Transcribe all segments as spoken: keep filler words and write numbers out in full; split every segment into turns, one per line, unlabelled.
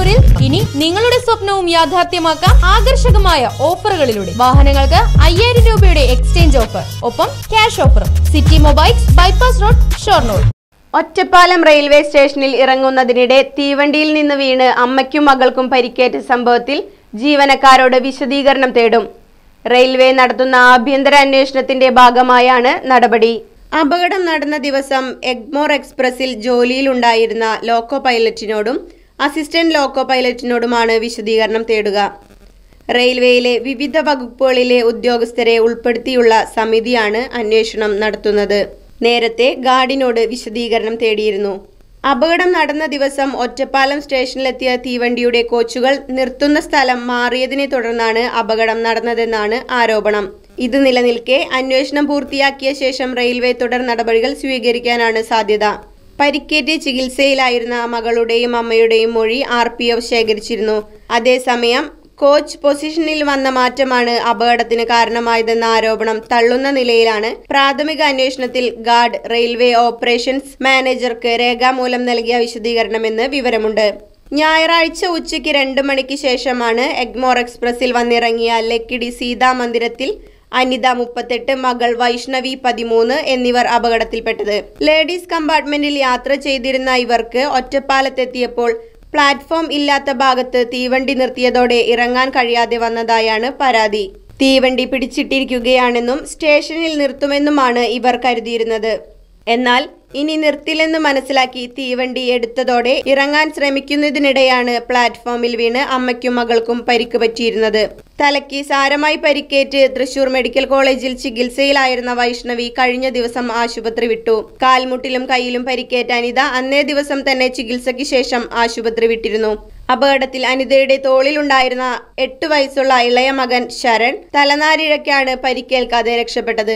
തിരൂരിൽ ഇനി നിങ്ങളുടെ സ്വപ്നവും യാഥാർത്ഥ്യമാക്കാം ആകർഷകമായ ഓഫറുകളിലൂടെ. വാഹനങ്ങൾക്ക് അയ്യായിരം രൂപയുടെ എക്സ്ചേഞ്ച് ഓഫർ, ഒപ്പം ക്യാഷ് ഓഫറും. City mobiles, bypass road, Shoranur.
Ottapalam railway സ്റ്റേഷനിൽ ഇറങ്ങുന്നതിനിടെ തീവണ്ടിയിൽ നിന്ന് വീണ് അമ്മയ്ക്കും മകൾക്കും പരിക്കേറ്റ സംഭവത്തിൽ ജീവനക്കാരോട് വിശദീകരണം തേടും. റെയിൽവേ നടത്തുന്ന ആഭ്യന്തര അന്വേഷണത്തിന്റെ ഭാഗമായാണ് നടപടി. അപകടം നടന്ന ദിവസം എഗ്മോർ എക്സ്പ്രസിൽ ജോലിയിലുണ്ടായിരുന്ന ലോക്കോ പൈലറ്റിനോടും അസിസ്റ്റന്റ് ലോക്കോ പൈലറ്റിനോടുമാണ് വിശദീകരണം തേടുക. റെയിൽവേയിലെ വിവിധ വകുപ്പുകളിലെ ഉദ്യോഗസ്ഥരെ ഉൾപ്പെടുത്തിയുള്ള സമിതിയാണ് അന്വേഷണം നടത്തുന്നത്. നേരത്തെ ഗാർഡിനോട് വിശദീകരണം തേടിയിരുന്നു. അപകടം നടന്ന ദിവസം ഒറ്റപ്പാലം സ്റ്റേഷനിലെത്തിയ തീവണ്ടിയുടെ കോച്ചുകൾ നിർത്തുന്ന സ്ഥലം മാറിയതിനെ തുടർന്നാണ് അപകടം നടന്നതെന്നാണ് ആരോപണം. ഇത് നിലനിൽക്കെ അന്വേഷണം പൂർത്തിയാക്കിയ ശേഷം റെയിൽവേ തുടർ നടപടികൾ സ്വീകരിക്കാനാണ് സാധ്യത. പരിക്കേറ്റ് ചികിത്സയിലായിരുന്ന മകളുടെയും അമ്മയുടെയും മൊഴി ആർ പി എഫ് ശേഖരിച്ചിരുന്നു. അതേസമയം കോച്ച് പൊസിഷനിൽ വന്ന മാറ്റമാണ് അപകടത്തിന് കാരണമായതെന്ന ആരോപണം തള്ളുന്ന നിലയിലാണ് പ്രാഥമിക അന്വേഷണത്തിൽ ഗാർഡ് റെയിൽവേ ഓപ്പറേഷൻസ് മാനേജർക്ക് രേഖാമൂലം നൽകിയ വിശദീകരണമെന്ന് വിവരമുണ്ട്. ഞായറാഴ്ച ഉച്ചയ്ക്ക് രണ്ട് മണിക്ക് ശേഷമാണ് എഗ്മോർ എക്സ്പ്രസിൽ വന്നിറങ്ങിയ ലക്കിടി സീതാ മന്ദിരത്തിൽ അനിത മുപ്പത്തെട്ട്, മകൾ വൈഷ്ണവി പതിമൂന്ന് എന്നിവർ അപകടത്തിൽപ്പെട്ടത്. ലേഡീസ് കമ്പാർട്ട്മെന്റിൽ യാത്ര ചെയ്തിരുന്ന ഇവർക്ക് ഒറ്റപ്പാലത്തെത്തിയപ്പോൾ പ്ലാറ്റ്ഫോം ഇല്ലാത്ത ഭാഗത്ത് തീവണ്ടി നിർത്തിയതോടെ ഇറങ്ങാൻ കഴിയാതെ വന്നതായാണ് പരാതി. തീവണ്ടി പിടിച്ചിട്ടിരിക്കുകയാണെന്നും സ്റ്റേഷനിൽ നിർത്തുമെന്നുമാണ് ഇവർ കരുതിയിരുന്നത്. എന്നാൽ ഇനി നിർത്തില്ലെന്ന് മനസ്സിലാക്കി തീവണ്ടി എടുത്തതോടെ ഇറങ്ങാൻ ശ്രമിക്കുന്നതിനിടെയാണ് പ്ലാറ്റ്ഫോമിൽ വീണ് അമ്മയ്ക്കും മകൾക്കും പരിക്ക് പറ്റിയിരുന്നത്. തലയ്ക്ക് സാരമായി പരിക്കേറ്റ് തൃശൂർ മെഡിക്കൽ കോളേജിൽ ചികിത്സയിലായിരുന്ന വൈഷ്ണവി കഴിഞ്ഞ ദിവസം ആശുപത്രി വിട്ടു. കാൽമുട്ടിലും കൈയിലും പരിക്കേറ്റ അനിത അന്നേ ദിവസം തന്നെ ചികിത്സയ്ക്ക് ശേഷം ആശുപത്രി വിട്ടിരുന്നു. അപകടത്തിൽ അനിതയുടെ തോളിലുണ്ടായിരുന്ന എട്ട് വയസ്സുള്ള ഇളയ മകൻ ശരൺ തലനാരിഴയ്ക്കാണ് പരിക്കേൽക്കാതെ രക്ഷപ്പെട്ടത്.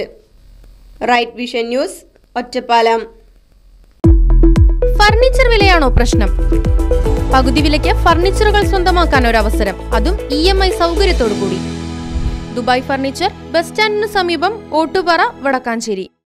Right Vision News, Ottapalam.
Furniture വിലയാണോ പ്രശ്നം? പകുതി വിലയ്ക്ക് ഫർണിച്ചറുകൾ സ്വന്തമാക്കാൻ ഒരു അവസരം, അതും ഇ എം ഐ സൗകര്യത്തോടു കൂടി. ദുബായ് ഫർണിച്ചർ, ബസ് സ്റ്റാൻഡിന് സമീപം, ഓട്ടുപാറ, വടക്കാഞ്ചേരി.